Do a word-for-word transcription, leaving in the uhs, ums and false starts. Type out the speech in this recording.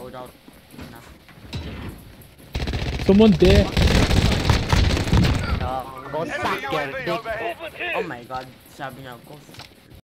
loadout na. Someone there. Uh, go suck your dick. Oh my god, sabi niya, go